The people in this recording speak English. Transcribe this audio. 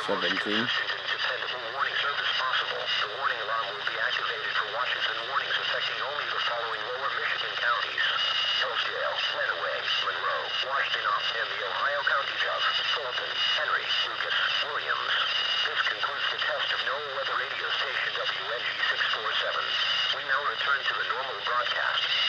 17. Dependable warning service possible. The warning alarm will be activated for watches and warnings affecting only the following lower Michigan counties: Hillsdale, Lenawee, Monroe, Washtenaw, and the Ohio counties of Fulton, Henry, Lucas, Williams. This concludes the test of NOAA weather radio station WNG 647. We now return to the normal broadcast.